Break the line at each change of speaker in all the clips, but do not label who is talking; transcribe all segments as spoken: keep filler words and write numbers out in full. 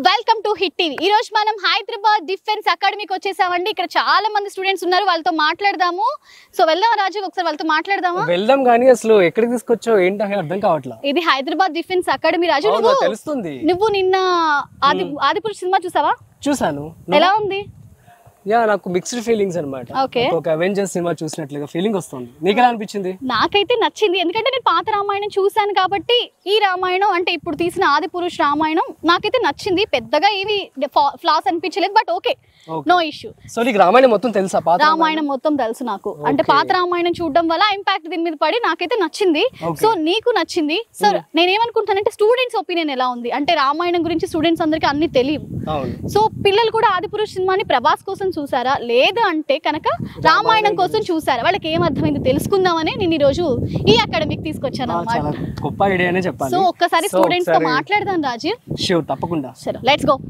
Welcome to hit TV. ఈ రోజు మనం హైదరాబాద్ డిఫెన్స్ అకాడమీకి వచ్చేసామండి. ఇక్కడ చాలా మంది స్టూడెంట్స్ ఉన్నారు, వాళ్ళతో మాట్లాడదాము. సో వెళ్దాం రాజు, ఒకసారి వాళ్ళతో మాట్లాడదామా?
వెళ్దాం, కానీ అసలు ఎక్కడికి తీసుకొచ్చావు ఏంటి అర్థం కావట్లేదు.
ఇది హైదరాబాద్ డిఫెన్స్ అకాడమీ రాజు. నువ్వు
తెలుస్తుంది.
నువ్వు నిన్న ఆది ఆదిపురుష్ సినిమా చూసావా?
చూసాను.
ఎలా ఉంది?
యా, నాకు మిక్స్డ్ ఫీలింగ్స్ అన్నమాట. ఒక అవెంజర్స్ సినిమా చూసినట్లుగా ఫీలింగ్ వస్తుంది. నీకు ఎలా అనిపించింది?
నాకైతే నచ్చింది, ఎందుకంటే నేను పాత రామాయణం చూసాను కాబట్టి. ఈ రామాయణం అంటే ఇప్పుడు తీసిన ఆదిపురుష్ రామాయణం నాకైతే నచ్చింది. పెద్దగా ఏవి ఫ్లాస్ అనిపించలేదు, but okay, no issue.
So నీకు రామాయణం మొత్తం తెలుసా? పాత
రామాయణం మొత్తం తెలుసు నాకు. అంటే పాత రామాయణం చూడడం వల్ల ఇంపాక్ట్ దీని మీద పడి నాకైతే నచ్చింది. సో నీకు నచ్చింది. సో నేనేమనుకుంటానంటే స్టూడెంట్స్ ఒపీనియన్ ఎలా ఉంది అంటే, రామాయణం గురించి స్టూడెంట్స్ అందరికి అన్ని తెలియవు. సో పిల్లలు కూడా ఆదిపురుష్ సినిమాని ప్రభాస్ కోసం చూసారా, లేదా అంటే కనుక రామాయణం కోసం చూసారా, వాళ్ళకి ఏం అర్థమైంది తెలుసుకుందామని నేను ఈ రోజు ఈ అకాడమీకి తీసుకొచ్చాను అన్నమాట.
గొప్ప ఐడియా అనే చెప్పాలి.
సో ఒక్కసారి స్టూడెంట్స్ తో మాట్లాడదాం రాజీవ్.
ష్యూర్, తప్పకుండా.
సరే, let's go.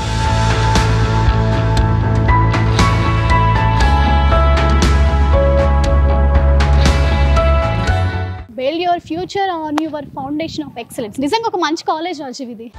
Build your future on your foundation of excellence. నిజంగా ఒక మంచి కాలేజ్ రాజీవ్ ఇది.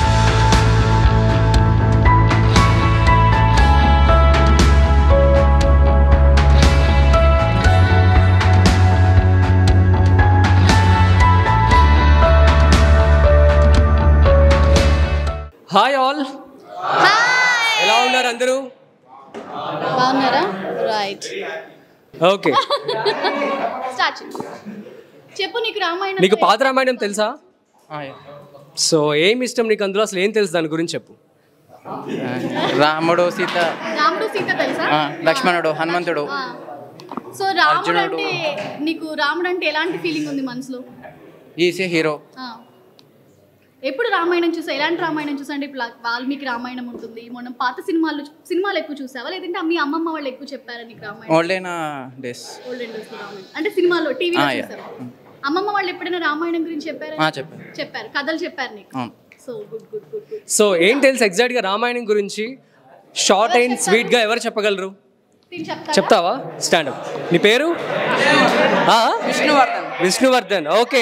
హాయ్ ఆల్, ఎలా ఉన్నారు అందరూ?
బాగున్నారా? Right,
okay.
స్టార్ట్. చెప్పు, నీకు రామాయణం
నీకు పాత రామాయణం తెలుసా? సో ఏమి ఇష్టం నీకు అందులో? అసలు ఏం తెలుసు దాని గురించి చెప్పు.
రాముడు, సీత,
రాముడు సీత తెలుసా?
లక్ష్మణుడు, హనుమంతుడు.
సో రాముడు అంటే నీకు రాముడు అంటే ఎలాంటి ఫీలింగ్ ఉంది మనసులో?
ఈసీ హీరో.
ఎప్పుడు రామాయణం చూసా? ఎలాంటి రామాయణం చూసా అంటే ఇప్పుడు వాల్మీకి రామాయణం ఉంటుంది. మనం పాత సినిమాలు సినిమాలు ఎక్కువ చూసావా, లేదంటే మీ అమ్మమ్మ వాళ్ళు ఎక్కువ చెప్పారా నీకు Ramayanam?
Olden days.
Olden days Ramayanam అంటే సినిమాలో, టీవీలో చూసావా? అమ్మమ్మ వాళ్ళు ఎప్పుడైనా రామాయణం గురించి చెప్పారా?
చెప్పారు
చెప్పారు కథలు చెప్పారు నీకు. So good good good good.
సో ఏం తెలుసు ఎగ్జాక్ట్ గా రామాయణం గురించి? షార్ట్ అండ్ స్వీట్ గా ఎవరు చెప్పగలరు? చెప్తావా? Stand up. నీ పేరు?
విష్ణువర్ధన్.
విష్ణువర్ధన్, ఓకే.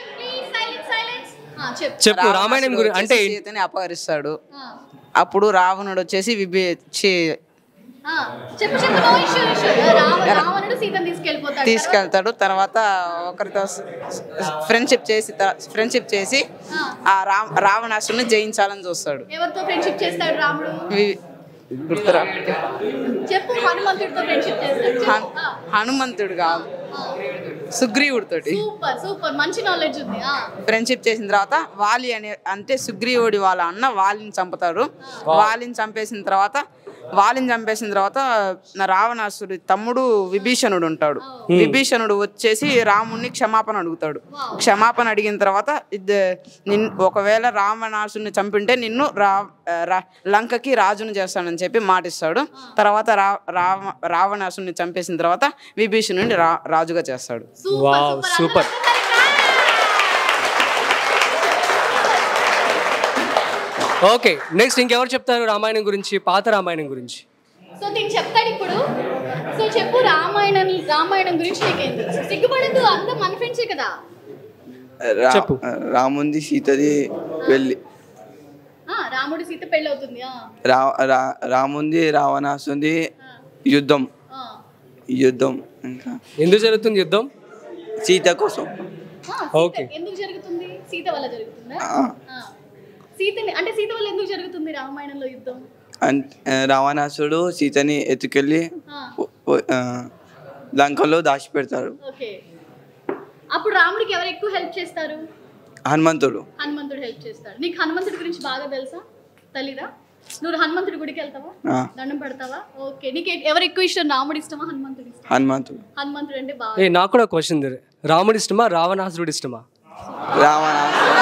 చెప్పు రామాయణం గురించి. అంటే
సీతని అపహరిస్తాడు. అప్పుడు రావణుడు వచ్చేసి విభి తీసుకెళ్తాడు. తర్వాత ఒకరితో ఫ్రెండ్షిప్ చేసి ఫ్రెండ్షిప్ చేసి ఆ రావణాసుని జయించాలని చూస్తాడు.
ఎవరితో ఫ్రెండ్షిప్ చేస్తాడు రాముడు?
గుర్తురా?
చెప్పు. హనుమంతుడితో ఫ్రెండ్షిప్ చేస్తాడు.
హనుమంతుడు కాదు, సుగ్రీవుడి తోటి.
సూపర్ సూపర్, మంచి నాలెడ్జ్ ఉంది.
ఫ్రెండ్షిప్ చేసిన తర్వాత వాలి అనే అంటే సుగ్రీవుడి వాళ్ళ అన్న వాలిని చంపుతారు. వాలిని చంపేసిన తర్వాత వాలిని చంపేసిన తర్వాత రావణాసుడి తమ్ముడు విభీషణుడు ఉంటాడు. విభీషణుడు వచ్చేసి రాముణ్ణి క్షమాపణ అడుగుతాడు. క్షమాపణ అడిగిన తర్వాత నిన్ ఒకవేళ రావణాసుని చంపింటే నిన్ను రా లంకకి రాజును చేస్తానని చెప్పి మాటిస్తాడు. తర్వాత రా రావ రావణాసుని చంపేసిన తర్వాత విభీషణుడిని రా రాజుగా చేస్తాడు.
సూపర్. ఓకే, నెక్స్ట్ ఇంకెవరు చెప్తారు రామాయణం గురించి, పాత రామాయణం గురించి?
సో నేను చెప్తాను ఇప్పుడు. సో చెప్పు, రామాయణం రామాయణం గురించి నీకేం తెలుసు? సిగ్గుపడదు, అంతా మన ఫ్రెండ్సే కదా.
చెప్పు.
రాముంది సీతది పెళ్ళి.
రాముడి సీత పెళ్ళి అవుతుంది.
రాముంది రావణాసుంది యుద్ధం. యుద్ధం ఇంకా
ఎందుకు జరుగుతుంది యుద్ధం?
సీత కోసం.
ఓకే,
ఎందుకు జరుగుతుంది? సీత వల్ల జరుగుతుందా? సీతని అంటే సీత వల్ల ఎందుకు జరుగుతుంది రామాయణంలో యుద్ధం?
రావణాసుడు సీతని ఎత్తుకెళ్ళి లంకలో దాచి పెడతాడు.
ఓకే, అప్పుడు రాముడికి ఎవరు ఎక్కువ హెల్ప్ చేస్తారు?
హనుమంతుడు.
హనుమంతుడు హెల్ప్ చేస్తాడు. నీకు హనుమంతుడి గురించి బాగా తెలుసా? తెలీదా? నువ్వు హనుమంతుడి గుడికి వెళ్తావా? దండం పెడతావా? ఓకే, నీకు ఎవరు ఎక్కువ ఇష్టం? రాముడి ఇష్టమా, హనుమంతుడి ఇష్టమా?
హనుమంతుడు.
హనుమంతుడు అంటే బాగా.
ఏ నాకు కూడా క్వశ్చన్, రాముడి ఇష్టమా రావణాసురుడు ఇష్టమా?
రావణాసురుడు.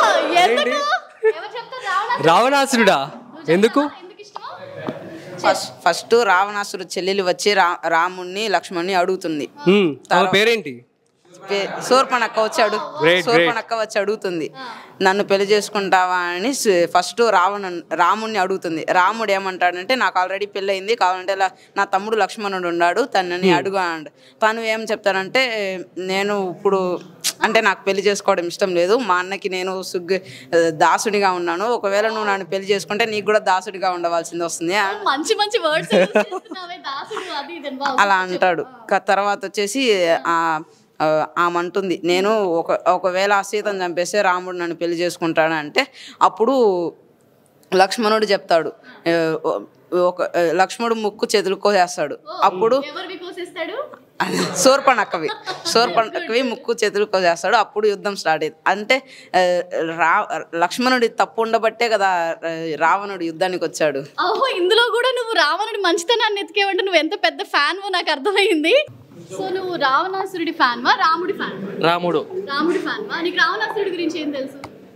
రావణాసురుడా? ఎందుకు?
ఫస్ట్ ఫస్ట్ రావణాసురు చెల్లెలు వచ్చి రా రాముణ్ణి లక్ష్మణ్ణి అడుగుతుంది.
పేరేంటి?
శూర్పణఖ వచ్చి అడుగు శూర్పణఖ వచ్చి అడుగుతుంది, నన్ను పెళ్లి చేసుకుంటావా అని ఫస్ట్ రావణ రాముడిని అడుగుతుంది. రాముడు ఏమంటాడంటే, నాకు ఆల్రెడీ పెళ్ళి అయింది, కావాలంటే నా తమ్ముడు లక్ష్మణుడు ఉన్నాడు, తనని అడుగు అంట. తను ఏం చెప్తాడంటే, నేను ఇప్పుడు అంటే నాకు పెళ్లి చేసుకోవడం ఇష్టం లేదు, మా అన్నకి నేను సుగ్గు దాసుడిగా ఉన్నాను, ఒకవేళ నువ్వు నన్ను పెళ్లి చేసుకుంటే నీకు కూడా దాసుడిగా ఉండవలసింది వస్తుంది
మంచి మంచి వర్డ్స్ దాసుడు అది ఇది అని బాగా
అలా అంటాడు. క- తర్వాత వచ్చేసి ఆ ఆ, ఆమె అంటుంది నేను ఒక ఒకవేళ ఆ సీతను చంపేస్తే రాముడు నన్ను పెళ్లి చేసుకుంటాడు అంటే అప్పుడు లక్ష్మణుడు చెప్తాడు ఆ, ఒక లక్ష్మణుడు ముక్కు చేతులు కోసేస్తాడు. అప్పుడు
ఎవరివి కోసేస్తాడు?
శూర్పణఖవి శూర్పణఖవి ముక్కు చేతులు కోసేస్తాడు. అప్పుడు యుద్ధం స్టార్ట్ అయింది. అంటే ఆ, రా లక్ష్మణుడి తప్పు ఉండబట్టే కదా ఆ, రావణుడు యుద్ధానికి వచ్చాడు.
ఓహో, ఇందులో కూడా నువ్వు రావణుడి మంచితనాన్ని ఎతికేవంటే నువ్వు ఎంత పెద్ద ఫ్యాన్ నాకు అర్థమైంది. సో నువ్వు రావణాసురుడి ఫ్యాన్ వా రాముడి ఫ్యాన్?
రాముడు.
రాముడి ఫ్యాన్ వా? నీకు రావణాసురుడి గురించి ఏం తెలుసు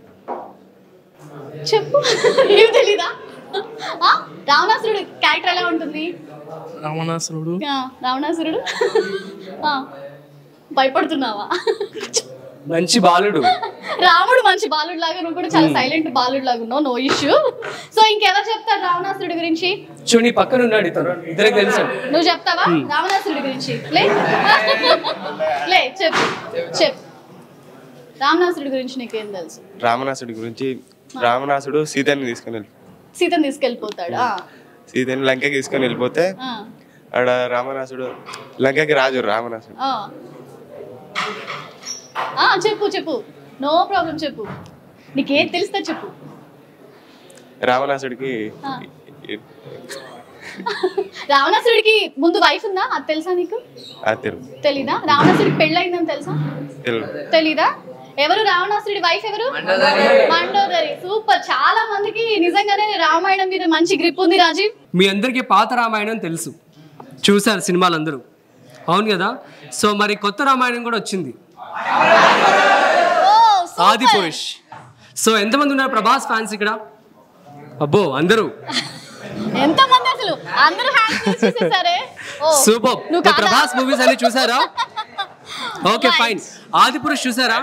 చెప్పు. ఏం తెలీదా? ఆ? రావణాసురుడు క్యారెక్టర్ ఎలా ఉంటుంది?
రావణాసురుడు
ఆ, రావణాసురుడు ఆ, భయపడుతున్నావా?
మంచి బాలుడు.
రాముడు మంచి బాలుడు లాగా, నువ్వు కూడా చాలా సైలెంట్ బాలుడు లాగా ఉన్నావు, నో ఇష్యూ. సో ఇంకెవరు చెప్తారు రావణాసురుడి గురించి?
చూ నీ పక్కన ఉన్నాడు ఇతను, ఇద్దరికి తెలుసు.
నువ్వు చెప్తావా రావణాసురుడి గురించి? లే లే చెప్పు చెప్పు రావణాసురుడి గురించి నీకేం తెలుసు?
రావణాసుడి గురించి రావణాసుడు సీతని తీసుకొని వెళ్ళి
సీతను తీసుకెళ్ళిపోతాడు. ఆ,
సీతని లంకకి తీసుకొని వెళ్ళిపోతే
ఆ,
ఆడ రావణాసుడు లంకకి రాజు రావణాసుడు
ఆ. ఆ, చెప్పు చెప్పు నో ప్రాబ్లం చెప్పు, నీకేం తెలుస్తా చెప్పు.
రావణాసుడికి
ఆ. రావణాసురుడికి ముందు వైఫ్ ఉందా అది తెలుసా నీకు?
తెలుగు
తెలీదా? రావణాసుడికి పెళ్ళయిందని తెలుసా?
తెలుగు
తెలీదా? ఎవరు రావణాసురుడి వైఫ్ ఎవరు? మండోదరి. సూపర్. చాలా మందికి నిజంగానే రామాయణం మీద మంచి గ్రిప్ ఉంది రాజీవ్.
మీ అందరికీ పాత రామాయణం తెలుసు, చూసారు సినిమాలు అందరూ, అవును కదా? సో మరి కొత్త రామాయణం కూడా వచ్చింది, ఆది పురుష్. సో ఎంతమంది ఉన్నారు ప్రభాస్ ఫ్యాన్స్ ఇక్కడ? అబ్బో అందరూ.
ఎంత మంది అసలు? అందరూ హ్యాండ్ చేసేసారే. ఓ
సూపర్.
నువ్వు కాదా?
ప్రభాస్ మూవీస్ అన్ని చూసారా? Okay fine. ఆది పురుష్ చూసారా?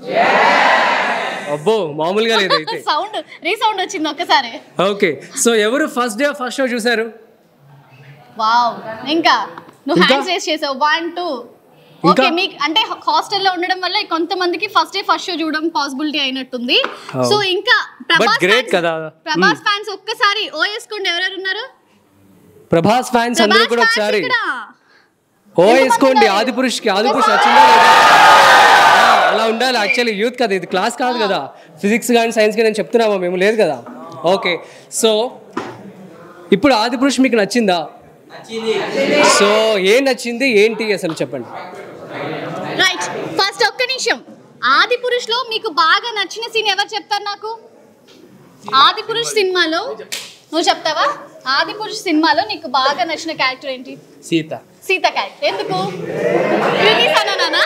అబ్బో మామూలుగా లేదు అయితే.
సౌండ్ రీసౌండ్ వచ్చింది ఒక్కసారి.
ఓకే, సో ఎవరు ఫస్ట్ డే ఫస్ట్ షో చూసారు?
వావ్. ఇంకా నువ్వు
ఇంకా?
హ్యాండ్స్ రేస్ చేసావు. One two.
ఇంకా?
ఓకే, మీకు అంటే హాస్టల్లో ఉండడం వల్ల కొంతమందికి ఫస్ట్ డే ఫస్ట్ షో చూడడం పాసిబిలిటీ అయినట్టుంది. సో ఇంకా ప్రభాస్
great
fans-
కదా.
ప్రభాస్ ఫ్యాన్స్ ఒక్కసారి ఓ వేసుకోండి. ఎవరెవరు ఉన్నారు?
ప్రభాస్ ఫ్యాన్స్ అందరూ
ప్రభాస్
కూడా
fans
ఒకసారి
ఇక్కడ.
ఓ వేసుకోండి. ఆది పురుష్కి ఆది పురుష్ నచ్చిందా లేదా? ఆ, అలా ఉండాలి. యాక్చువల్లీ యూత్ కదా ఇది, క్లాస్ కాదు కదా. ఫిజిక్స్ కానీ సైన్స్ కానీ నేను చెప్తున్నామా మేము? లేదు కదా. ఓకే, సో ఇప్పుడు ఆది పురుష్ మీకు నచ్చిందా? సో ఏం నచ్చింది ఏంటి అసలు చెప్పండి.
రైట్, ఫస్ట్ ఒక్క నిమిషం. ఆది పురుష్ లో మీకు బాగా నచ్చిన సీన్ ఎవరు చెప్తారు నాకు? ఆది పురుష్ సినిమాలో నువ్వు చెప్తావా? ఆది పురుష్ సినిమాలో నీకు బాగా నచ్చిన క్యారెక్టర్ ఏంటి?
సీత.
సీత క్యారెక్టర్. ఎందుకు? కృతి సననానా?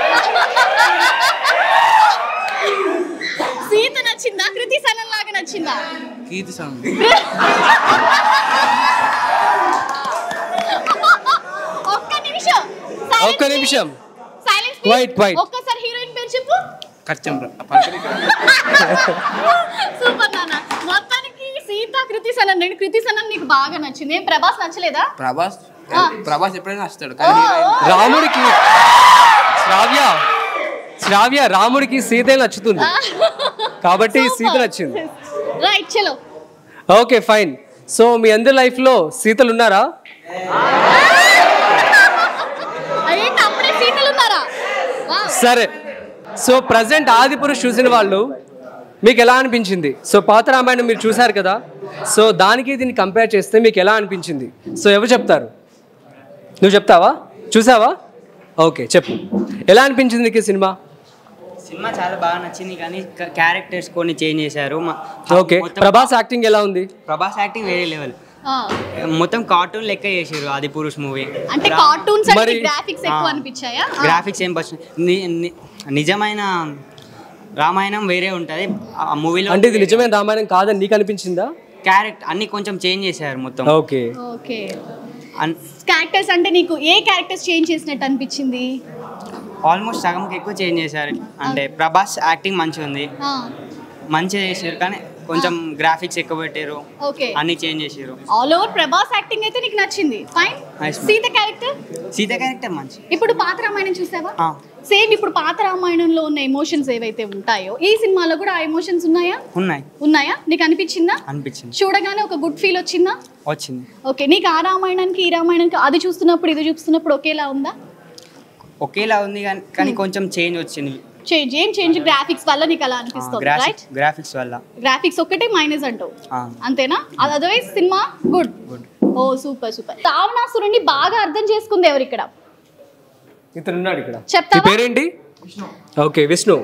సీత నచ్చిందా? కృతి సనన్ లాగా నచ్చిందా?
కీర్తి సాంగ్.
ఒక్క నిమిషం.
ఒక్క నిమిషం.
Silence
Quiet, quiet.
ఒక్కసారి హీరోయిన్ పేరు చెప్పు.
కచ్చం
సూపర్ నాన్న. మొత్తానికి సీత కృతి సనన్ రెండు. కృతి సనన్ నీకు బాగా నచ్చింది. ఏం ప్రభాస్ నచ్చలేదా?
ప్రభాస్
ఆ.
ప్రభాస్ ఎప్పుడైనా వస్తాడు
ఓ,
కానీ
ఓ.
రాముడికి శ్రావ్య శ్రావ్య రాముడికి సీతే నచ్చుతుంది కాబట్టి సీత నచ్చింది.
రైట్, చలో.
Okay fine. సో మీ అందరి లైఫ్ లో సీతలు ఉన్నారా?
ఏంటి అప్పుడే సీతలు ఉన్నారా? వావ్.
సరే, సో ప్రజెంట్ ఆది పురుష్ చూసిన వాళ్ళు మీకు ఎలా అనిపించింది? సో పాత రామాయణం మీరు చూసారు కదా, సో దానికి దీన్ని కంపేర్ చేస్తే మీకు ఎలా అనిపించింది? సో ఎవరు చెప్తారు? నువ్వు చెప్తావా? చూసావా? ఓకే చెప్పు, ఎలా అనిపించింది నీకు ఈ సినిమా?
సినిమా చాలా బాగా నచ్చింది కానీ క్యారెక్టర్స్ కొన్ని చేంజ్ చేశారు. మ-
ఓకే,
మొత్తం
ప్రభాస్ యాక్టింగ్ ఎలా ఉంది?
ప్రభాస్ యాక్టింగ్ వేరే లెవెల్.
ఆ,
మొత్తం కార్టూన్ లెక్క చేసారు ఆది పురుష్ మూవీ.
అంటే కార్టూన్స్ అంటే
మరి-
గ్రాఫిక్స్ ఎక్కువ అనిపించాయా? ఆ.
గ్రాఫిక్స్ ఏం పర్సన్ నిజమైన రామాయణం వేరే ఉంటుంది ఆ మూవీలో.
అంటే ఇది నిజమైన రామాయణం కాదని నీకు అనిపించిందా?
క్యారెక్టర్ అన్ని కొంచెం చేంజ్ చేశారు మొత్తం.
Okay,
okay.
అన్-
క్యారెక్టర్స్ అంటే నీకు ఏ క్యారెక్టర్స్ చేంజ్ చేసినట్టు అనిపించింది?
ఆల్మోస్ట్ సగంకి ఎక్కువ చేంజ్ చేశారు. అంటే ప్రభాస్ యాక్టింగ్ మంచిగా ఉంది,
ఆ,
మంచిగా చేశారు కానీ కొంచెం గ్రాఫిక్స్ ఎక్కువ పెట్టారు,
ఓకే
అన్ని చేంజ్ చేసారు.
ఆల్ ఓవర్ ప్రభాస్ యాక్టింగ్ అయితే నీకు నచ్చింది, fine.
Nice.
Sita character
Sita character మంచి.
ఇప్పుడు పాత రామాయణం చూసావా?
ఆ.
సేమ్ ఇప్పుడు పాత రామాయణంలో ఉన్న ఎమోషన్స్ ఏవైతే ఉంటాయో ఈ సినిమాలో కూడా ఆ ఎమోషన్స్ ఉన్నాయా?
ఉన్నాయి.
ఉన్నాయా? నీకు అనిపించిందా?
అనిపించింది.
చూడగానే ఒక గుడ్ ఫీల్ వచ్చిందా?
వచ్చింది.
ఓకే, నీకు ఆ రామాయణానికి ఈ రామాయణానికి అది చూస్తున్నప్పుడు ఇది చూస్తున్నప్పుడు ఒకేలా ఉందా?
ఒకేలా ఉంది కానీ కానీ కొంచెం చేంజ్ వచ్చింది.
చేంజ్ ఏం చేంజ్? గ్రాఫిక్స్ వల్ల నీకు అలా అనిపిస్తుంది, రైట్?
గ్రాఫిక్స్ వల్ల.
గ్రాఫిక్స్ ఒక్కటే మైనస్ అంటావు,
ఆ.
అంతేనా? అదర్వైజ్ సినిమా గుడ్.
గుడ్.
ఓ సూపర్ సూపర్. రావణాసురుణ్ణి బాగా అర్థం చేసుకుంది ఎవరు ఇక్కడ?
ఇతను ఉన్నాడు ఇక్కడ.
చెప్తావా?
నీ పేరేంటి? ఓకే, విష్ణు.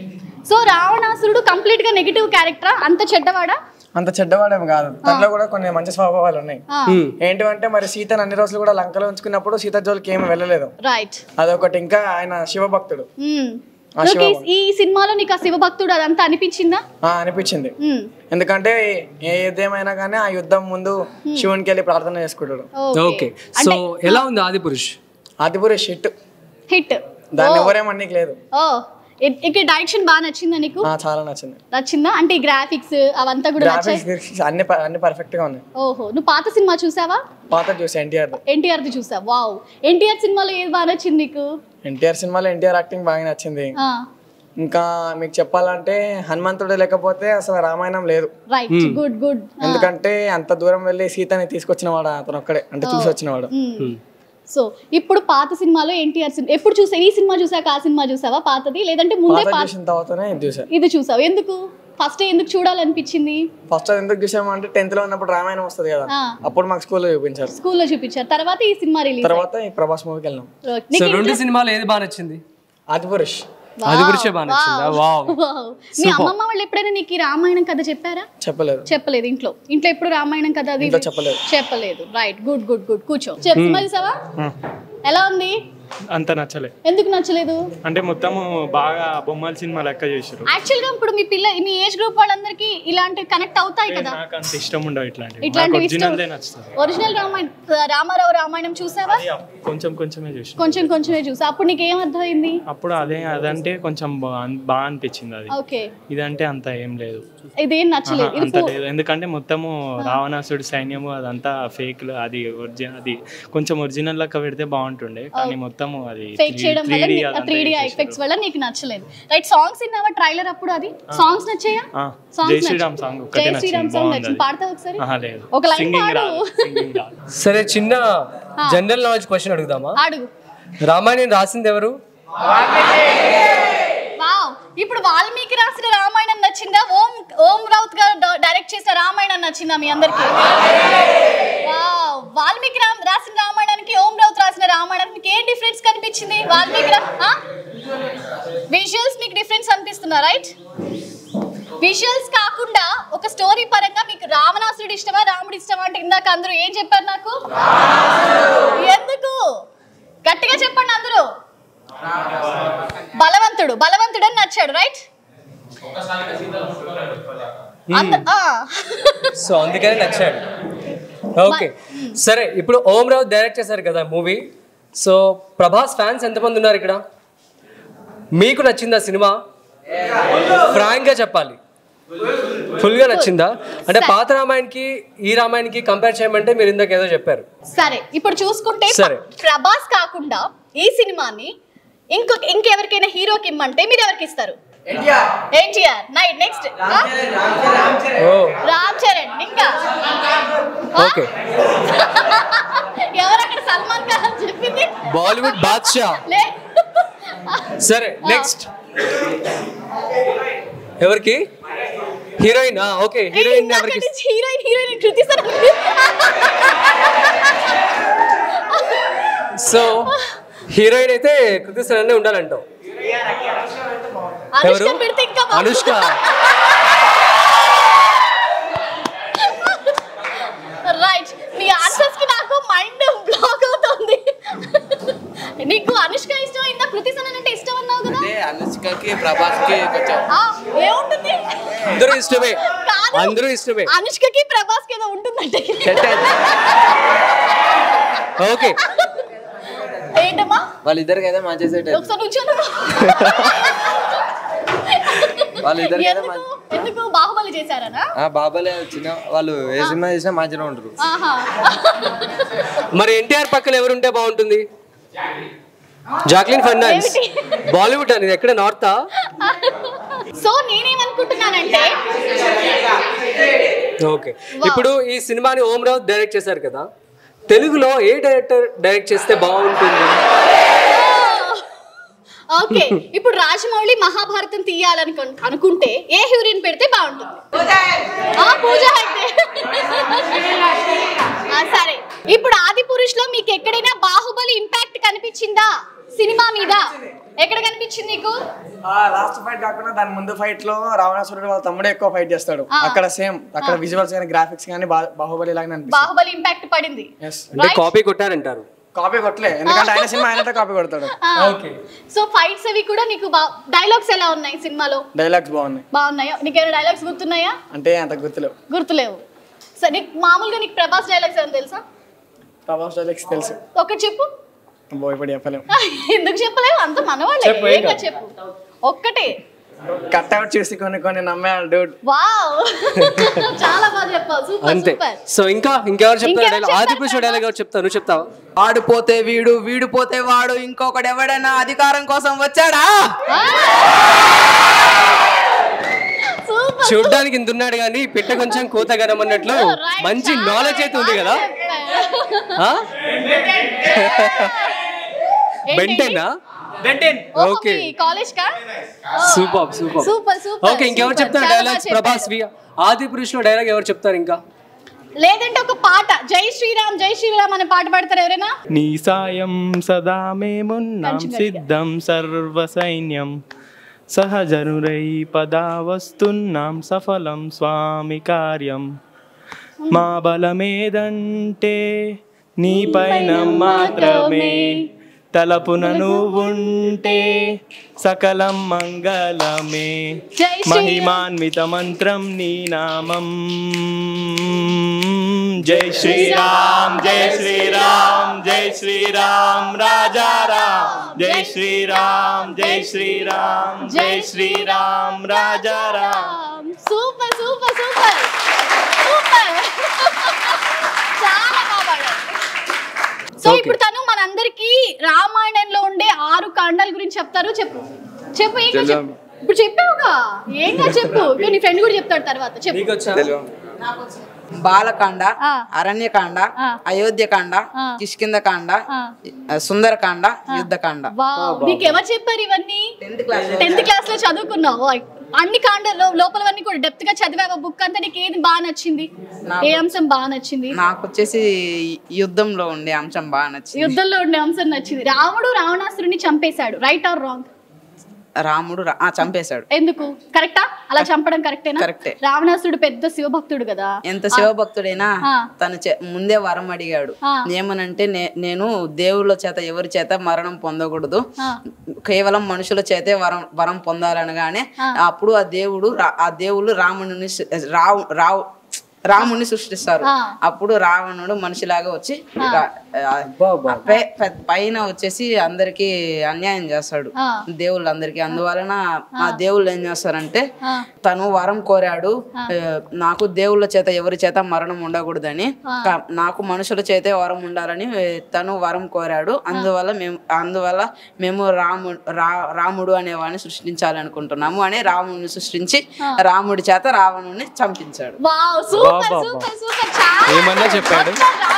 సో రావణాసురుడు కంప్లీట్ గా నెగిటివ్ క్యారెక్టరా? అంత చెడ్డవాడా?
అంత చెడ్డవాడేం కాదు, తనలో కూడా కొన్ని మంచి స్వభావాలు ఉన్నాయి.
ఆ.
ఏంటివంటే మరి సీతను అన్ని రోజులు కూడా లంకలో ఉంచుకున్నప్పుడు సీత జోలికి ఏమి వెళ్ళలేదు,
రైట్.
అదొకటి. ఇంకా ఆయన శివభక్తుడు. ఆ
నువ్వు
శివ
ఈ- ఈ సినిమాలో నీకు ఆ శివభక్తుడు అదంతా అనిపించిందా?
ఆ, అనిపించింది.
మ్మ్.
ఎందుకంటే ఏదేమైనా కానీ ఆ యుద్ధం ముందు శివునికి వెళ్ళి ప్రార్థన చేసుకుంటాడు.
ఓకే, సో ఎలా ఉంది ఆది పురుష్?
Adipurush hit,
hit.
దాన్ని ఎవరేమన్నీకి లేదు.
ఓ ఇ- ఇక్కడ డైరెక్షన్ బాగా నచ్చిందా నీకు?
ఆ, చాలా నచ్చింది.
నచ్చిందా? అంటే ఈ గ్రాఫిక్స్ అవంతా కూడా నచ్చాయి?
గ్రాఫిక్స్ అన్ని ప- అన్ని పర్ఫెక్ట్ గా ఉన్నాయి.
ఓహో, నువ్వు పాత సినిమా చూసావా?
పాత చూసి ఎన్టీఆర్
ఎన్టీఆర్ ది చూసావు? వావ్. ఎన్టీఆర్ సినిమాలో ఏది బాగా నచ్చింది నీకు?
ఎన్టీఆర్ సినిమాలో ఎన్టీఆర్ యాక్టింగ్ బాగా నచ్చింది.
ఆ,
ఇంకా మీకు చెప్పాలంటే హనుమంతుడు లేకపోతే అసలు రామాయణం లేదు.
రైట్. Good good.
ఎందుకంటే అంత దూరం వెళ్ళి సీతని తీసుకొచ్చిన వాడు అతను ఒక్కడే, అంటే చూసి వచ్చిన వాడు.
సో ఇప్పుడు పాత సినిమాలో ఎన్టీఆర్ సినిమా ఎప్పుడు చూసా? ఈ సినిమా చూసాక ఆ సినిమా చూసావా పాతది, లేదంటే ముందే
పాత
పాత
చూసిన తర్వాతనే ఇది చూసాను.
ఇది చూసావు? ఎందుకు ఫస్ట్ ఎందుకు చూడాలనిపించింది?
ఫస్ట్ ఎందుకు చూసామంటే టెన్త్ లో ఉన్నప్పుడు రామాయణం వస్తుంది కదా,
ఆ.
అప్పుడు మాకు స్కూల్లో చూపించారు.
స్కూల్లో చూపించారు, తర్వాత ఈ సినిమా రిలీజ్.
తర్వాత ఈ ప్రభాస్ మూవీకి వెళ్ళాం.
సో రెండు సినిమాలు ఏది బాగా నచ్చింది?
ఆదిపురుష్.
ఆది పురుషే బాగా నచ్చిందా? వావ్.
మీ అమ్మమ్మ వాళ్ళు ఎప్పుడైనా నీకు ఈ రామాయణం కథ చెప్పారా?
చెప్పలేదు.
చెప్పలేదు. ఇంట్లో ఇంట్లో ఎప్పుడు రామాయణం కథ అది
ఇంట్లో చెప్పలేదు.
చెప్పలేదు. Right, good good good. కూర్చో. చెప్పు మరి సవా, ఎలా ఉంది?
అంత నచ్చలే.
ఎందుకు నచ్చలేదు?
అంటే మొత్తము బాగా బొమ్మల సినిమా లెక్క చేసారు.
యాక్చువల్ గా ఇప్పుడు మీ పిల్ల మీ ఏజ్ గ్రూప్ వాళ్ళందరికీ ఇలాంటివి కనెక్ట్ అవుతాయి కదా.
నాకు అంత ఇష్టం ఉండవు ఇట్లాంటివి.
ఇట్లాంటివి ఇష్టం.
ఒరిజినల్దే నచ్చుతుంది.
ఒరిజినల్ రామాయణం రామారావు రామాయణం చూసావా?
కొంచెం కొంచెమే చూసాను.
కొంచెం కొంచెమే చూసా. అప్పుడు నీకు ఏం అర్థమైంది?
అప్పుడు అదే అదంటే కొంచెం బాగా అనిపించింది. అది
ఓకే.
ఇదంటే అంత ఏం లేదు,
ఇదేం నచ్చలేదు. ఇది
అంత లేదు. ఎందుకంటే మొత్తము రావణాసుడి సైన్యము అదంతా ఫేక్. అది ఒరిజినల్, అది కొంచెం ఒరిజినల్ లెక్క పెడితే బాగుంటుండే, కానీ మొత్తము అది
ఫేక్ చేయడం వల్ల త్రీ డి ఎఫెక్ట్స్ వల్ల నీకు నచ్చలేదు. రైట్. సాంగ్స్ విన్నావా ట్రైలర్ అప్పుడు? అది సాంగ్స్ నచ్చాయా?
జై శ్రీరామ్ సాంగ్ ఒకటే
జై శ్రీరామ్ సాంగ్ నచ్చింది.
నచ్చింది.
పాడతావా ఒకసారి?
ఆహా, లేదు.
ఒక లైన్
సింగింగ్
పాడు.
రాదు, సింగింగ్ రాదు.
సరే, చిన్న జనరల్ నాలెడ్జ్ క్వశ్చన్ అడుగుదామా?
అడుగు.
రామాయణం రాసింది ఎవరు?
వావ్. ఇప్పుడు వాల్మీకి రాసిన రామాయణం నచ్చిందా? ఓం ఓం రౌత్ గారు డైరెక్ట్ చేసిన రామాయణం నచ్చిందా మీ అందరికి? వావ్. వాల్మీకి రామ్ రాసిన రామాయణానికి ఓం రౌత్ రాసిన రామాయణానికి ఏం డిఫరెన్స్ కనిపించింది? వాల్మీకి విజువల్స్ మీకు డిఫరెన్స్ అనిపిస్తుందా? రైట్. విజువల్స్ కాకుండా ఒక స్టోరీ పరంగా మీకు రావణాసురుడు ఇష్టమా రాముడు ఇష్టమా అంటే ఇందాక అందరూ ఏం చెప్పారు నాకు? ఎందుకు? గట్టిగా చెప్పండి అందరూ. బలవంతుడు బలవంతుడు అని నచ్చాడు, రైట్?
సో అందుకనే నచ్చాడు. ఓకే, సరే. ఇప్పుడు ఓం రావు డైరెక్ట్ చేశారు కదా మూవీ. సో ప్రభాస్ ఫ్యాన్స్ ఎంతమంది ఉన్నారు ఇక్కడ? మీకు నచ్చిందా సినిమా? ఫ్రాంక్ గా చెప్పాలి, ఫుల్ గా నచ్చిందా? అంటే పాత రామాయణకి ఈ రామాయణకి కంపేర్ చేయమంటే మీరు ఇందాక ఏదో చెప్పారు.
సరే, ఇప్పుడు చూసుకుంటే
సరే,
ప్రభాస్ కాకుండా ఈ సినిమాని ఇంకొక ఇంకెవరికైనా హీరోకి ఇమ్మంటే మీరు ఎవరికి ఇస్తారు? ఎన్టీఆర్. Night next Ram Charan. ఇంకా
ఓకే,
ఎవరు అక్కడ? సల్మాన్ ఖాన్ అని చెప్పింది
బాలీవుడ్ బాద్షా. సరే, నెక్స్ట్ ఎవరికి? హీరోయిన్. ఓకే, హీరోయిన్ ఎవరికి?
Heroine heroine Kriti Sanon.
So heroine అయితే కృతి సనన్ ఉండాలంటావు. ఎవరు? అనుష్క.
రైట్. నీ ఆన్సర్స్ కి నాకు మైండ్ బ్లాక్ అవుతుంది. నీకు అనుష్క ఇష్టం అయిందా? కృతి సనన్ అంటే ఇష్టం అన్నావు కదా?
అనుష్కకి ప్రభాస్కి కొంచెం
ఏముంటుంది?
అందరూ ఇష్టమే, అందరూ ఇష్టమే.
అనుష్కకి ప్రభాస్కి ఏదో ఉంటుందంటే.
ఓకే,
ఏంటమ్మా
వాళ్ళిద్దరికి అయితే మంచి సెట్.
ఒకసారి కూర్చోను.
వాళ్ళిద్దరు
ఎందుకు ఎందుకు బాహుబలి చేశారనా?
బాబాలే వచ్చిన వాళ్ళు ఏ సినిమా చేసినా మంచిగా ఉంటారు.
ఆహా.
మరి ఎన్టీఆర్ పక్కన ఎవరుంటే బాగుంటుంది? జాక్లిన్ ఫర్నాండెస్. బాలీవుడ్ అనేది ఎక్కడ నార్తా?
సో నేనేమనుకుంటున్నానంటే
ఓకే, ఇప్పుడు ఈ సినిమాని ఓం రావు డైరెక్ట్ చేశారు కదా, తెలుగులో ఏ డైరెక్టర్ డైరెక్ట్ చేస్తే బాగుంటుంది?
ఓకే, ఇప్పుడు రాజమౌళి మహాభారతం తీయాలని అనుకుంటే ఏ హీరోయిన్ పెడితే బాగుంటుంది? పూజ హెగ్డే. సరే, ఇప్పుడు ఆది పురుష్ లో మీకు ఎక్కడైనా బాహుబలి ఇంపాక్ట్ కనిపించిందా సినిమా మీద? ఎక్కడ కనిపించింది నీకు?
లాస్ట్ ఫైట్ కాకుండా దాని ముందు ఫైట్ లో రావణాసురుడు వాళ్ళ తమ్ముడే ఎక్కువ ఫైట్ చేస్తాడు. అక్కడ సేమ్ అక్కడ విజువల్స్ కానీ గ్రాఫిక్స్ కానీ బాహుబలి లాగానే అనిపిస్తుంది.
బాహుబలి ఇంపాక్ట్ పడింది.
అంటే కాపీ కొట్టారంటారు?
కాపీ కొట్టలే, ఎందుకంటే ఆయన సినిమా ఆయన కాపీ కొడతాడు.
ఓకే,
సో ఫైట్స్ అవి కూడా నీకు డైలాగ్స్ ఎలా ఉన్నాయి సినిమాలో?
డైలాగ్స్ బాగున్నాయి.
బాగున్నాయా? నీకు ఏమైనా డైలాగ్స్ గుర్తున్నాయా?
అంటే అంత గుర్తులేవు.
గుర్తులేవు. సరే, నీకు మామూలుగా నీకు ప్రభాస్ డైలాగ్స్ ఏమైనా తెలుసా?
ప్రభాస్ డైలాగ్స్ తెలుసు.
ఒకటి చెప్పు.
ఇప్పుడు చెప్పలేము.
ఎందుకు చెప్పలేవు? అంత మనవాళ్ళే. ఏంటో చెప్పు ఒక్కటే.
కట్అవుట్ చూసి కొన్ని కొన్ని నమ్మేయాలి డూడ్.
వావ్, చాలా బాగా చెప్పావు. సూపర్
అంతే.
సూపర్.
సో ఇంకా ఇంకెవరు చెప్తారు డైలాగ్? ఆదిపురుషుడు డైలాగ్ ఎవరు చెప్తారు? నువ్వు చెప్తావా?
ఆడిపోతే వీడు, వీడు పోతే వాడు, ఇంకొకటి ఎవడైనా అధికారం కోసం వచ్చాడా?
చూడ్డానికి ఇంత ఉన్నాడు కానీ పిట్ట కొంచెం కోతగనం అన్నట్లు మంచి నాలెడ్జ్ అయితే ఉంది కదా. బెంటెనా? ఓకే,
కాలేజ్ కా?
Super super
super super.
Okay, ఇంకెవరు చెప్తారు డైలాగ్స్? ప్రభాస్ వి ఆది పురుషులో డైలాగ్ ఎవరు చెప్తారు? ఇంకా
లేదంటే ఒక పాట, జై శ్రీరామ్ జై శ్రీరామ్ అనే పాట పాడతారు ఎవరైనా?
నీ సాయం సదా మేమున్నాం సిద్ధం సర్వ సైన్యం సహజనురై పదా వస్తున్నాం సఫలం స్వామి కార్యం మా బలమేదంటే నీ పైన మాత్రమే తలపున నువ్వుంటే సకలం మంగళమే మహిమాన్విత మంత్రం నీ నామం జై శ్రీరామ్ జై శ్రీరామ్ జై శ్రీరామ్ రాజా రామ్ జై శ్రీరామ్ జై శ్రీరామ్ జై Shriram Raja Ram.
Super super super super. చాలా బాగా. సో ఇప్పుడు తను మనందరికి రామాయణంలో ఉండే ఆరు కాండాల గురించి చెప్తారు. చెప్పు చెప్పు ఏం చెప్పు. ఇప్పుడు చెప్పావుగా, ఏంగా చెప్పు. ఇప్పుడు నీ ఫ్రెండ్ కూడా చెప్తాడు తర్వాత. చెప్పు.
బాలకాండ, అరణ్యకాండ, అయోధ్యకాండ, కిష్కింధకాండ, సుందరకాండ, యుద్ధకాండ.
నీకు ఎవరు చెప్పారు ఇవన్నీ? టెన్త్ క్లాస్ లో చదువుకున్నావు. అన్ని కాండలో లోపలవన్నీ కూడా డెప్త్ గా చదివా బుక్ అంతా. నీకు ఏది బాగా నచ్చింది? ఏ అంశం బాగా నచ్చింది?
నాకు వచ్చేసి యుద్ధంలో ఉండే అంశం బాగా నచ్చింది.
యుద్ధంలో ఉండే అంశం నచ్చింది. రాముడు రావణాసురుని చంపేశాడు, రైట్ ఆర్ రాంగ్?
రాముడు చంపేశాడు.
ఎందుకు? కరెక్టా? అలా చంపడం కరెక్టేనా?
కరెక్టే.
రావణాసురుడు పెద్ద శివభక్తుడు కదా.
ఎంత శివభక్తుడైనా తను ముందే వరం అడిగాడు. ఏమనంటే నేను దేవుళ్ళ చేత ఎవరి చేత మరణం పొందకూడదు, కేవలం మనుషుల చేతే వరం వరం పొందాలనగానే అప్పుడు ఆ దేవుడు ఆ దేవుళ్ళు రాముడిని రావు రావు రాముడిని సృష్టిస్తారు. అప్పుడు రావణుడు మనిషిలాగా వచ్చి పైన వచ్చేసి అందరికి అన్యాయం చేస్తాడు దేవుళ్ళందరికీ. అందువలన ఆ దేవుళ్ళు ఏం చేస్తారంటే తను వరం కోరాడు, నాకు దేవుళ్ళ చేత ఎవరి చేత మరణం ఉండకూడదని, నాకు మనుషుల చేతే వరం ఉండాలని తను వరం కోరాడు. అందువల్ల మేము అందువల్ల మేము రాము రా రాముడు అనేవాడిని సృష్టించాలనుకుంటున్నాము అని రాముడిని సృష్టించి రాముడి చేత రావణుడిని చంపించాడు.
ఏమన్నా చెప్పాడు.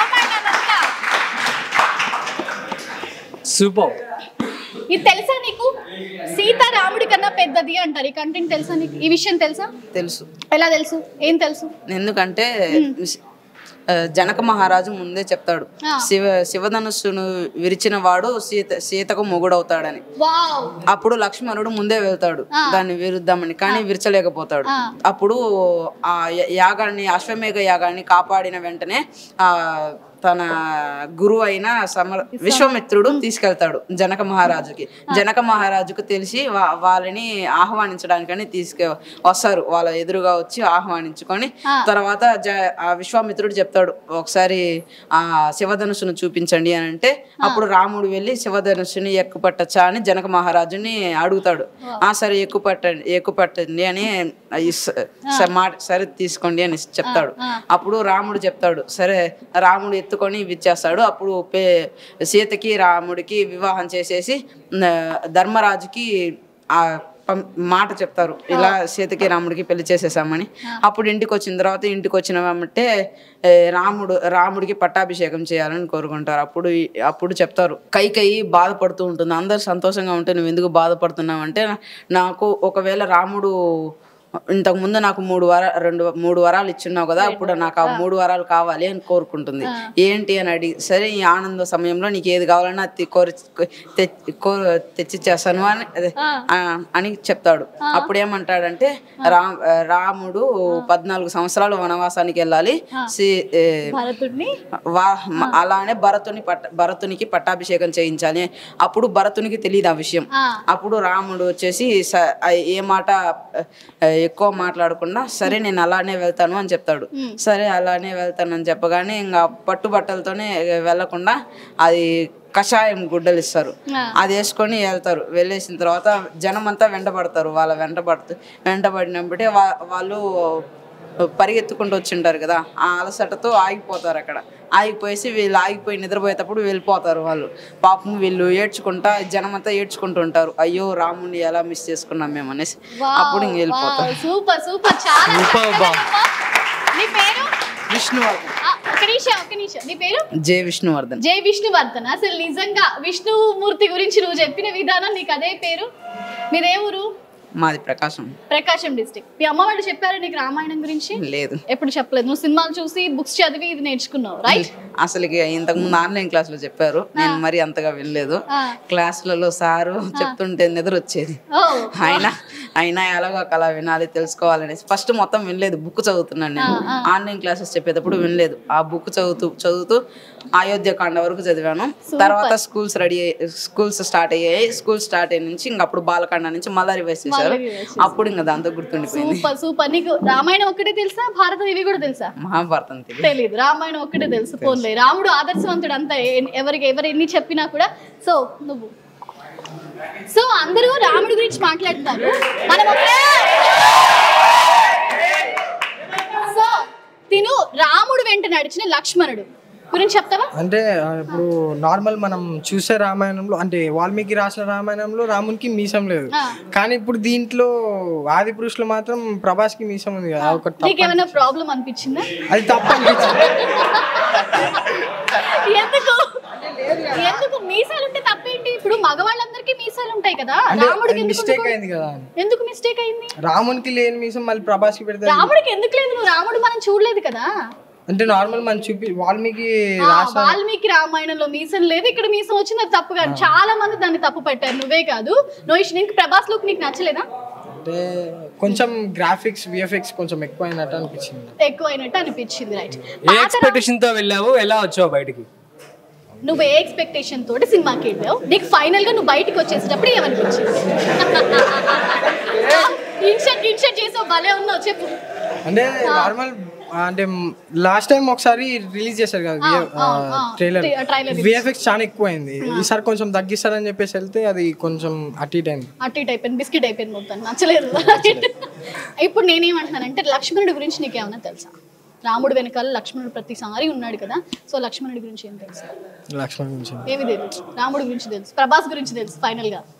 సూపర్.
ఇది తెలుసా నీకు? సీత రాముడి కన్నా పెద్దది అంటారు. ఈ కంటెంట్ తెలుసా నీకు? ఈ విషయం తెలుసా?
తెలుసు.
ఎలా తెలుసు? ఏం తెలుసు?
ఎందుకంటే జనక మహారాజు ముందే చెప్తాడు, శివ శివధనుస్సును విరిచిన వాడు సీత సీతకు మొగుడవుతాడని. అప్పుడు లక్ష్మణుడు ముందే వెళ్తాడు దాన్ని విరుద్దామని, కానీ విరచలేకపోతాడు. అప్పుడు ఆ యాగాన్ని అశ్వమేఘ యాగాన్ని కాపాడిన వెంటనే ఆ తన గురువు అయిన సమర విశ్వామిత్రుడు తీసుకెళ్తాడు జనక మహారాజుకి. జనక మహారాజుకు తెలిసి వా- వాళ్ళని ఆహ్వానించడానికని తీసుకు వస్తారు. వాళ్ళ ఎదురుగా వచ్చి ఆహ్వానించుకొని తర్వాత జ ఆ విశ్వామిత్రుడు చెప్తాడు, ఒకసారి ఆ శివధనుసును చూపించండి అని అంటే అప్పుడు రాముడు వెళ్ళి శివధనుసుని ఎక్కుపట్టచ్చా అని జనక మహారాజుని అడుగుతాడు. ఆ సరే ఎక్కుపట్టండి ఎక్కుపట్టండి అని మాట సరే తీసుకోండి అని చెప్తాడు. అప్పుడు రాముడు చెప్తాడు సరే, రాముడు ఎత్తుకొని ఇచ్చేస్తాడు. అప్పుడు పే సీతకి రాముడికి వివాహం చేసేసి ధర్మరాజుకి ఆ మాట చెప్తారు, ఇలా సీతకి రాముడికి పెళ్లి చేసేసామని. అప్పుడు ఇంటికి వచ్చిన తర్వాత ఇంటికి వచ్చినామంటే రాముడు రాముడికి పట్టాభిషేకం చేయాలని కోరుకుంటారు. అప్పుడు అప్పుడు చెప్తారు, కైకేయి బాధపడుతూ ఉంటుంది. అందరు సంతోషంగా ఉంటే నువ్వు ఎందుకు బాధపడుతున్నావు అంటే, నాకు ఒకవేళ రాముడు ఇంతకు ముందు నాకు మూడు వర రెండు మూడు వరాలు ఇచ్చున్నావు కదా, ఇప్పుడు నాకు ఆ మూడు వరాలు కావాలి అని కోరుకుంటుంది. ఏంటి అని అడిగి, సరే ఈ ఆనంద సమయంలో నీకు ఏది కావాలన్నా అది కోరి తెచ్చి చేస్తాను అని అని చెప్తాడు. అప్పుడు ఏమంటాడంటే, రా రాముడు పద్నాలుగు సంవత్సరాలు వనవాసానికి వెళ్ళాలి, అలానే భరతుని పట్ట భరతునికి పట్టాభిషేకం చేయించాలి. అప్పుడు భరతునికి తెలియదు ఆ విషయం. అప్పుడు రాముడు వచ్చేసి ఏ మాట ఎక్కువ మాట్లాడకుండా సరే నేను అలానే వెళ్తాను అని చెప్తాడు. సరే అలానే వెళ్తాను అని చెప్పగానే ఇంకా పట్టుబట్టలతోనే వెళ్లకుండా అది కషాయం గుడ్డలు ఇస్తారు, అది వేసుకొని వెళ్తారు. వెళ్ళేసిన తర్వాత జనం అంతా వెంటబడతారు. వాళ్ళ వెంటబడుతూ వెంటబడినప్పుడే వా వాళ్ళు పరిగెత్తుకుంటూ వచ్చింటారు కదా, ఆ అలసటతో ఆగిపోతారు. అక్కడ ఆగిపోయేసి వీళ్ళు ఆగిపోయి నిద్రపోయేటప్పుడు వెళ్ళిపోతారు వాళ్ళు. పాపం వీళ్ళు ఏడ్చుకుంటా జనం అంతా ఏడ్చుకుంటూ ఉంటారు, అయ్యో రాముని ఎలా మిస్ చేసుకున్నాం మేము అనేసి. అప్పుడు ఇంక వెళ్ళిపోతారు.
సూపర్ సూపర్ చాలా. నీ పేరు?
విష్ణువర్ధన్.
ఒక నిమిషం ఒక నిమిషం నీ పేరు?
జై విష్ణువర్ధన్.
జై విష్ణువర్ధన్. అసలు నిజంగా విష్ణుమూర్తి గురించి నువ్వు చెప్పిన విధానం నీకు అదే పేరు. మీదే ఊరు?
మాది ప్రకాశం.
ప్రకాశం డిస్ట్రిక్ట్. మీ అమ్మ వాళ్ళు చెప్పారు నీకు రామాయణం గురించి?
లేదు, ఎప్పుడు
చెప్పలేదు. నువ్వు సినిమాలు చూసి బుక్స్ చదివి ఇది నేర్చుకున్నావు, రైట్?
అసలు ఇంతకు ముందు ఆన్లైన్ క్లాస్ లో చెప్పారు, నేను మరి అంతగా వినలేదు. క్లాసులలో సారు చెప్తుంటే నిద్ర వచ్చేది. అయినా అయినా ఎలాగో అలా వినాలి తెలుసుకోవాలనేసి ఫస్ట్ మొత్తం వినలేదు, బుక్ చదువుతున్నాను నేను. ఆన్లైన్ క్లాసెస్ చెప్పేటప్పుడు వినలేదు, ఆ బుక్ చదువుతూ చదువుతూ అయోధ్యకాండ వరకు చదివాను. తర్వాత స్కూల్స్ రెడీ స్కూల్స్ స్టార్ట్ అయ్యాయి. స్కూల్ స్టార్ట్ అయ్యి నుంచి ఇంక అప్పుడు బాలకాండ నుంచి మళ్ళీ రివైజ్ చేశారు. అప్పుడు ఇంకా దాంతో గుర్తుండిపోయింది.
Super super. నీకు రామాయణం ఒక్కటే తెలుసా, భారతం ఇవి కూడా తెలుసా?
మహాభారతం
తెలియదు, రామాయణం ఒక్కటే తెలుసు. పోన్లే, రాముడు ఆదర్శవంతుడు అంతా, ఎవరికి ఎవరు ఎన్ని చెప్పినా కూడా. సో నువ్వు సో అందరూ రాముడి గురించి మాట్లాడుతున్నారు, మనం సో తిను రాముడు వెంట నడిచిన లక్ష్మణుడు గురించి చెప్తావా?
అంటే ఇప్పుడు నార్మల్ మనం చూసే రామాయణంలో అంటే వాల్మీకి రాసిన రామాయణంలో రామునికి మీసం లేదు, కానీ ఇప్పుడు దీంట్లో ఆది పురుషులు మాత్రం ప్రభాస్ కి మీసం ఉంది కదా.
నీకు ఏమైనా ప్రాబ్లం అనిపించిందా?
అది తప్పు అనిపించింది.
ఎందుకు ఎందుకు మీసాలు ఉంటే తప్పేంటి? ఇప్పుడు మగవాళ్ళందరికీ మీసాలు ఉంటాయి కదా, రాముడికి
మిస్టేక్ అయింది కదా.
ఎందుకు మిస్టేక్ అయింది?
రామునికి లేని మీసం మళ్ళీ ప్రభాస్ కి పెడతారు.
రాముడికి ఎందుకు లేదు? నువ్వు రాముడు మనం చూడలేదు కదా.
అంటే నార్మల్ మనం చూపి వాల్మీకి
వాల్మీకి రామాయణంలో మీసం లేదు, ఇక్కడ మీసం వచ్చింది, అది తప్పు కాదు. చాలా మంది దాన్ని తప్పు పెట్టారు, నువ్వే కాదు. నోయిష్, నీకు ప్రభాస్ లుక్ నీకు నచ్చలేదా?
అంటే కొంచెం గ్రాఫిక్స్ విఎఫ్ఎక్స్ కొంచెం ఎక్కువ అయినట్టు అనిపించింది.
ఎక్కువ అయినట్టు అనిపించింది, రైట్.
ఏ ఎక్స్పెక్టేషన్ తో వెళ్ళావు, ఎలా వచ్చావు బయటికి?
నువ్వు ఏ ఎక్స్పెక్టేషన్ తోటి సినిమాకి వెళ్ళావు, నీకు ఫైనల్ గా నువ్వు బయటకు వచ్చేసేటప్పుడు ఏమనిపించింది? ఇన్షర్ట్ ఇన్షర్ట్ చేసావు, భలే ఉన్నావు, చెప్పు.
అంటే నార్మల్ అంటే లాస్ట్ టైం ఒకసారి రిలీజ్ చేశారు కదా ట్రైలర్, విఎఫ్ఎక్స్ చాలా ఎక్కువ అయింది. ఈసారి కొంచెం తగ్గిస్తారని చెప్పేసి వెళ్తే అది కొంచెం అటు ఇటు అయింది.
అటు ఇటు అయిపోయింది, బిస్కెట్ అయిపోయింది, మొత్తం నచ్చలేదు. ఇప్పుడు నేనేమంటున్నానంటే లక్ష్మణుడి గురించి నీకేమైనా తెలుసా? రాముడు వెనకాల లక్ష్మణుడు ప్రతిసారి ఉన్నాడు కదా, సో లక్ష్మణుడి గురించి ఏం తెలుసు?
లక్ష్మణుడి గురించి
ఏమి తెలుసు? రాముడి గురించి తెలుసు, ప్రభాస్ గురించి తెలుసు ఫైనల్ గా.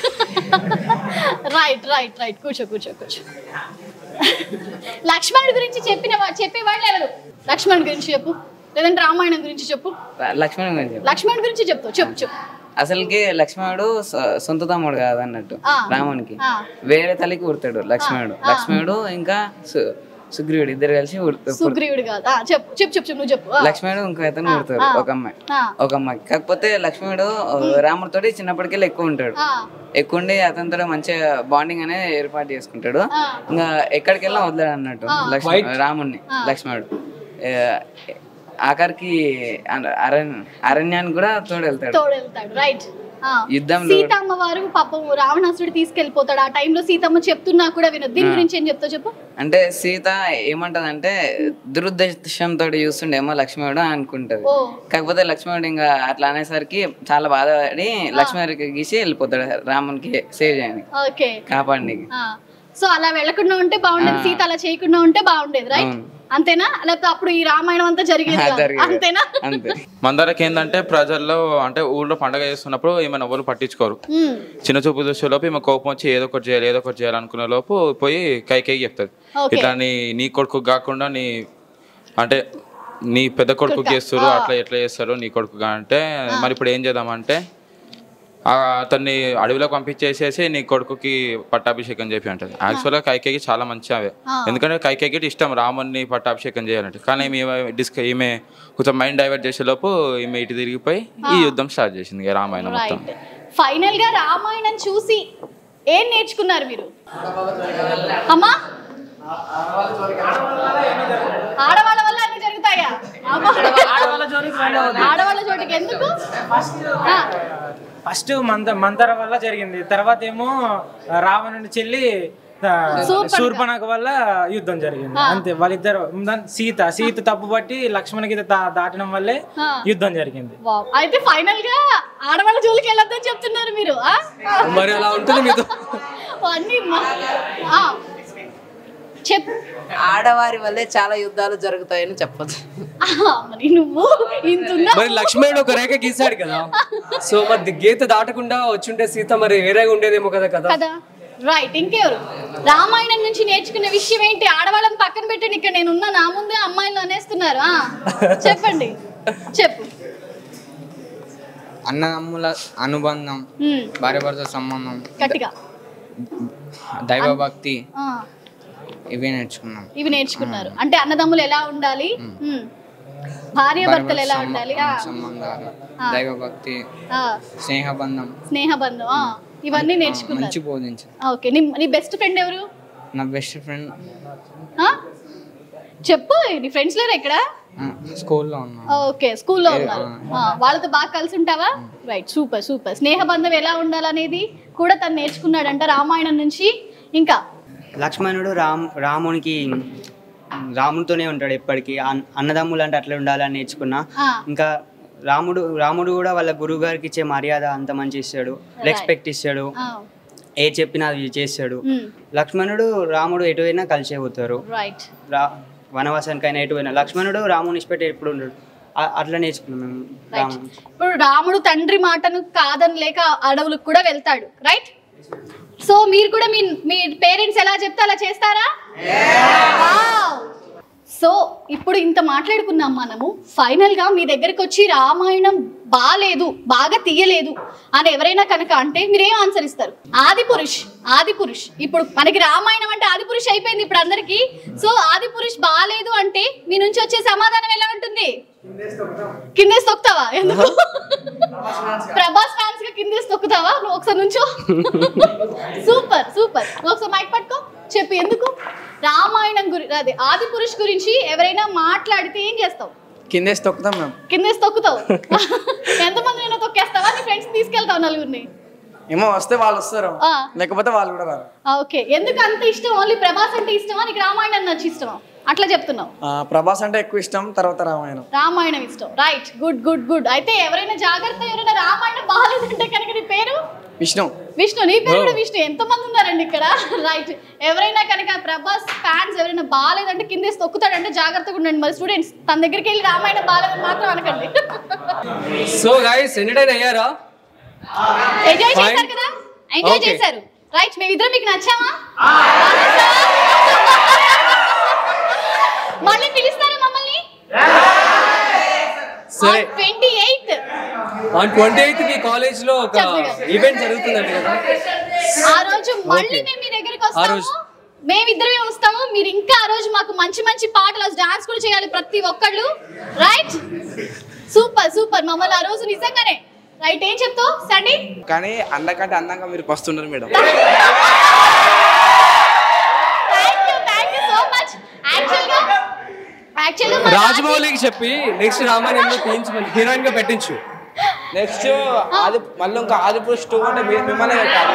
రైట్ రైట్ రైట్ కూర్చో కూర్చో కూర్చో. లక్ష్మణుడి గురించి చెప్పిన చెప్పేవాళ్ళు ఎవరు? లక్ష్మణుడి గురించి చెప్పు, లేదంటే రామాయణం గురించి చెప్పు.
లక్ష్మణుడి గురించి
లక్ష్మణుడి గురించి చెప్తావు, చెప్పు చెప్పు.
అసలుకి లక్ష్మణుడు సొంత తమ్ముడు కాదు అన్నట్టు రామునికి, వేరే తల్లికి పుడతాడు లక్ష్మణుడు. లక్ష్మణుడు ఇంకా సుగ్రీవుడు ఇద్దరు కలిసి
సుగ్రీవుడు కాదు, చెప్పు చెప్పు చెప్పు నువ్వు చెప్పు.
లక్ష్మణుడు ఇంకో అతను పుడతాడు, ఒక అమ్మాయి ఒక అమ్మాయి కాకపోతే లక్ష్మణుడు రాముడితోటి చిన్నప్పటికెళ్ళి ఎక్కువ ఉంటాడు. ఎక్కువ ఉండి అతనితో మంచిగా బాండింగ్ అనేది ఏర్పాటు చేసుకుంటాడు. ఇంకా ఎక్కడికి వెళ్ళినా వదిలాడు అన్నట్టు లక్ష్మణుడు రాముడిని. లక్ష్మణుడు ఆఖరికి అరణ్ అరణ్యాన్ని కూడా తోడెళ్తాడు
తోడెళ్తాడు రైట్.
యుద్ధంలో
సీతమ్మ వారు పాపం రావణాసురుడు తీసుకెళ్లిపోతాడు. ఆ టైంలో సీతమ్మ చెప్తున్నా కూడా వినదు. దీని గురించి ఏం చెప్తావు చెప్పు.
అంటే సీత ఏమంటదంటే దురుద్దేశంతో చూస్తుండేమో లక్ష్మణుడు అనుకుంటది. కాకపోతే లక్ష్మణుడు ఇంకా అట్లా అనేసరికి చాలా బాధపడి లక్ష్మణుడికి గీసి వెళ్ళిపోతాడు రామునికి సేవ్ చేయని కాపాడి.
సో అలా వెళ్లకుండా ఉంటే బాగుండేది, సీత అలా చేయకుండా ఉంటే బాగుండేది రైట్. అంతేనా? లేకపోతే అప్పుడు ఈ రామాయణం అంతా జరిగేది అంతేనా?
మందరకి ఏంటంటే ప్రజల్లో అంటే ఊళ్ళో పండగ చేస్తున్నప్పుడు ఏమైనా ఎవరు పట్టించుకోరు. చిన్న చూపు చూసే లోపు ఈమె కోపం వచ్చి ఏదో ఒకటి చేయాలి ఏదో ఒకటి చేయాలనుకునే లోపు పోయి కైకేయి చెప్తుంది, ఇట్లా నీ నీ కొడుకు కాకుండా నీ అంటే నీ పెద్ద కొడుకు చేస్తారు అట్లా ఎట్లా చేస్తారు నీ కొడుకుగా అంటే మరి ఇప్పుడు ఏం చేద్దామంటే అతన్ని అడవిలోకి పంపించేసేసి నీ కొడుకుకి పట్టాభిషేకం చెప్పి అంటది. యాక్చువల్గా కైకేయికి చాలా మంచి అవే, ఎందుకంటే కైకేయికి ఇష్టం రాముని పట్టాభిషేకం చేయాలంటే. కానీ ఈమె డిస్క ఈమె కొంచెం మైండ్ డైవర్ట్ చేసే లోపు ఈమె ఇటు తిరిగిపోయి ఈ యుద్ధం స్టార్ట్ చేసింది రామాయణం మొత్తం.
ఫైనల్ గా రామాయణం చూసి ఏం నేర్చుకున్నారు మీరు? అమ్మా ఆడవాళ్ళ వల్ల అన్ని జరుగుతాయా? ఆడవాళ్ళ చోటికి ఎందుకు?
ఫస్ట్ మంత మంతర వల్ల జరిగింది, తర్వాత ఏమో రావణుని చెల్లి శూర్పణఖ వల్ల యుద్ధం జరిగింది అంతే. వాళ్ళిద్దరు సీత సీత తప్పు బట్టి లక్ష్మణ గీత దాటడం వల్లే యుద్ధం జరిగింది.
అయితే ఫైనల్ గా ఆడవాళ్ళ జోలికి వెళ్ళొద్దని చెప్తున్నారు మీరు.
మరి అలా ఉంటుంది మీతో
అన్ని చెప్
ఆడవారి వల్లే చాలా యుద్ధాలు జరుగుతాయని చెప్పచ్చు.
మరి నువ్వు ఇంతున్నా
మరి లక్ష్మణుడు ఒక రేఖ గీసాడు కదా, సో మరి గీత దాటకుండా వచ్చుంటే సీత మరి వేరేగా ఉండేదేమో కదా కదా
రైట్. ఇంకెవరు రామాయణం నుంచి నేర్చుకునే విషయం ఏంటి? ఆడవాళ్ళని పక్కన పెట్టండి, ఇక్కడ నేను ఉన్నా నా ముందే అమ్మాయిలు అనేస్తున్నారు. చెప్పండి చెప్పు.
అన్నదమ్ముల అనుబంధం, భార్య భర్త సంబంధం,
గట్టిగా
దైవభక్తి ఇవి నేర్చుకున్నాం.
ఇవి నేర్చుకున్నారు అంటే అన్నదమ్ములు ఎలా ఉండాలి, భార్య భర్తలు ఎలా ఉండాలి,
సంబంధాలు, దైవభక్తి, స్నేహబంధం
స్నేహబంధం ఇవన్నీ నేర్చుకున్నారు.
మంచి బోధించారు.
ఓకే. నీ బెస్ట్ ఫ్రెండ్ ఎవరు?
నా బెస్ట్ ఫ్రెండ్
చెప్పు. నీ ఫ్రెండ్స్ లేరా ఇక్కడ?
స్కూల్లో ఉన్నా.
ఓకే స్కూల్లో ఉన్నారు. వాళ్ళతో బాగా కలిసి ఉంటావా? Right super super. స్నేహబంధం ఎలా ఉండాలనేది కూడా తను నేర్చుకున్నాడంట రామాయణం నుంచి. ఇంకా
లక్ష్మణుడు రామ్ రామునికి రాముడితోనే ఉంటాడు ఎప్పటికీ. అన్నదమ్ములు అంటే అట్లా ఉండాలని నేర్చుకున్నా. ఇంకా రాముడు రాముడు కూడా వాళ్ళ గురువు గారికి ఇచ్చే మర్యాద అంత మంచి ఇస్తాడు, రెస్పెక్ట్ ఇస్తాడు, ఏ చెప్పినా అది చేస్తాడు. లక్ష్మణుడు రాముడు ఎటు అయినా కలిసే పోతారు, రా వనవాసానికైనా ఎటు అయినా లక్ష్మణుడు రాముని ఇష్టపెట్టి ఎప్పుడు ఉండడు. అట్లా నేర్చుకున్నాం మేము రాముడు.
ఇప్పుడు రాముడు తండ్రి మాటను కాదని లేక అడవులకు కూడా వెళ్తాడు రైట్. సో మీరు కూడా మీ మీ పేరెంట్స్ ఎలా చెప్తే అలా చేస్తారా? సో ఇప్పుడు ఇంత మాట్లాడుకున్నాం మనము. ఫైనల్గా మీ దగ్గరికి వచ్చి రామాయణం బాగాలేదు, బాగా తీయలేదు అని ఎవరైనా కనుక అంటే మీరేం ఆన్సర్ ఇస్తారు? ఆది పురుష్ ఆది పురుష్ ఇప్పుడు మనకి రామాయణం అంటే ఆది పురుష్ అయిపోయింది ఇప్పుడు అందరికి. సో ఆది పురుష్ బాగాలేదు అంటే మీ నుంచి వచ్చే సమాధానం ఎలా ఉంటుంది? కిందేసి తొక్కుతావా? ఎందుకు? ప్రభాస్ ఫ్యాన్స్ గా కిందేసి తొక్కుతావా? నువ్వు ఒకసారి నుంచో. Super super. నువ్వు ఒకసారి మైక్ పట్టుకో, చెప్పు ఎందుకు రామాయణం గురించి అదే ఆది పురుష్ గురించి ఎవరైనా మాట్లాడితే ఏం చేస్తావు?
కిందేసి తొక్కుతాం మేము.
కిందేసి తొక్కుతావు. ఎంతమంది నేను తొక్కేస్తావా? నీ ఫ్రెండ్స్ తీసుకెళ్తావు నలుగురిని?
ఏమో వస్తే వాళ్ళు వస్తారు, లేకపోతే వాళ్ళు కూడా రారు.
ఓకే. ఎందుకు అంత ఇష్టం? ఓన్లీ ప్రభాస్ అంటే ఇష్టమా, నీకు రామాయణం నచ్చి ఇష్టమా? అట్లా చెప్తున్నావు.
ప్రభాస్ అంటే ఎక్కువ ఇష్టం, తర్వాత రామాయణం.
రామాయణం ఇష్టం రైట్. Good good good. అయితే ఎవరైనా జాగ్రత్త, ఎవరైనా రామాయణం బాగాలేదంటే కనుక నీ పేరు
విష్ణు.
విష్ణు. నీ పేరు కూడా విష్ణు. ఎంతమంది ఉన్నారండి ఇక్కడ రైట్. ఎవరైనా కనుక ప్రభాస్ ఫ్యాన్స్ ఎవరైనా బాగాలేదంటే కిందేసి తొక్కుతాడంటే జాగ్రత్తగా ఉండండి. మరి స్టూడెంట్స్ తన దగ్గరికి వెళ్ళి రామాయణం బాగాలేదని మాత్రం అనకండి.
సో గైస్ ఎంటర్టైన్ అయ్యారా?
ఎంజాయ్ చేశారు కదా? ఎంజాయ్ చేశారు రైట్. మేమిద్దరం మీకు నచ్చామా? మళ్ళీ పిలుస్తారా మమ్మల్ని?
సరే.
Twenty eighth
on twenty eighth మీ కాలేజ్ లో ఒక ఈవెంట్ జరుగుతుందండి కదా,
ఆ రోజు మళ్ళీ మేము మీ దగ్గరికి వస్తాము. మేమిద్దరమే వస్తాము. మీరు ఇంకా ఆ రోజు మాకు మంచి మంచి పాటలు డాన్స్ కూడా చేయాలి ప్రతి ఒక్కళ్ళు రైట్. Super super. మమ్మల్ని ఆ రోజు నిజంగానే రైట్. ఏం చెప్తావు సండి?
కానీ అందకంటే అందంగా మీరు వస్తున్నారు మేడం.
యాక్చువల్గా
రాజమౌళికి చెప్పి నెక్స్ట్ రామాయణంలో తీయించమని హీరోయిన్ గా పెట్టించు.
నెక్స్ట్ ఆది మళ్ళీ ఇంకా ఆదిపురుష్ టూ అంటే మీ- మిమ్మల్ని పెట్టాలి.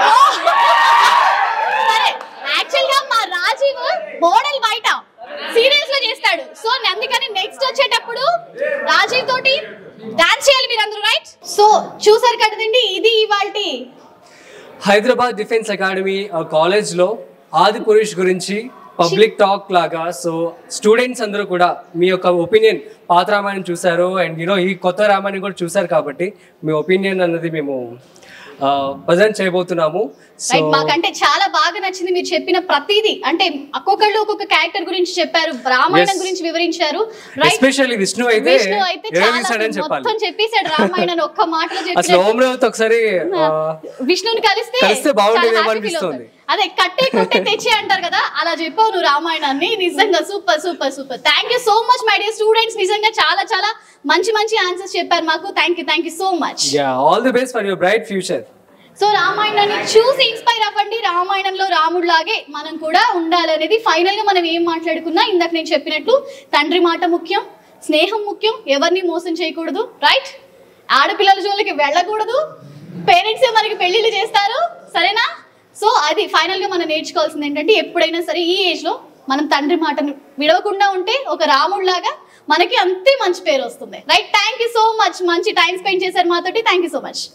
సరే యాక్చువల్గా మా రాజీవ్ మోడల్ బయట సీరియల్స్ లో చేస్తాడు. సో అందుకని నెక్స్ట్ వచ్చేటప్పుడు రాజీవ్ తోటి డాన్స్ చేయాలి మీరు అందరూ, రైట్? సో చూసారు కదండి, ఇది ఇవాల్టి
హైదరాబాద్ డిఫెన్స్ అకాడమీ కాలేజ్ లో ఆది పురుష్ గురించి పబ్లిక్ టాక్ లాగా. సో స్టూడెంట్స్ అందరూ కూడా మీ యొక్క ఒపీనియన్, పాత రామాయణం చూసారు అండ్ యూనో ఈ కొత్త రామాయణం కూడా చూసారు కాబట్టి మీ ఒపీనియన్ అన్నది మేము ప్రజెంట్ చేయబోతున్నాము.
రైట్, మాకంటే చాలా బాగా నచ్చింది మీరు చెప్పిన ప్రతిదీ. అంటే ఒక్కొక్కళ్ళు ఒక్కొక్క క్యారెక్టర్ గురించి చెప్పారు, రామాయణం గురించి వివరించారు.
ఎస్పెషల్లీ విష్ణు అయితే
విష్ణు అయితే చాలా మొత్తం చెప్పేశాడు రామాయణం ఒక్క మాటలో
అసలు
చెప్పాడు.
ఓం రేవత్ ఒకసారి
విష్ణుని కలిస్తే
కలిస్తే బాగుండేది
చాలా happy feel
అనిపిస్తుంది.
అవుతాడు. అదే కట్టే కొట్టే తెచ్చి అంటారు కదా, అలా చెప్పావు నువ్వు రామాయణాన్ని. నిజంగా super super super. Thank you so much my dear students. నిజంగా చాలా చాలా మంచి మంచి ఆన్సర్స్ చెప్పారు మాకు. Thank you thank you so much.
Yeah, all the best for your bright future.
So రామాయణాన్ని చూసి ఇన్స్పైర్ అవ్వండి. రామాయణంలో రాముడు లాగే మనం కూడా ఉండాలనేది ఫైనల్ గా మనం ఏం మాట్లాడుకున్నా ఇందాక నేను చెప్పినట్టు తండ్రి మాట ముఖ్యం, స్నేహం ముఖ్యం, ఎవరిని మోసం చేయకూడదు, రైట్? ఆడపిల్లల జోలికి వెళ్ళకూడదు, పేరెంట్స్ మనకి పెళ్లిళ్ళు చేస్తారు, సరేనా? సో అది ఫైనల్ గా మనం నేర్చుకోవాల్సింది ఏంటంటే ఎప్పుడైనా సరే ఈ ఏజ్ లో మనం తండ్రి మాటను విడవకుండా ఉంటే ఒక రాముడు లాగా మనకి అంతే మంచి పేరు వస్తుంది, right? Thank you so much. మంచి టైం స్పెండ్ చేశారు మాతోటి. Thank you so much.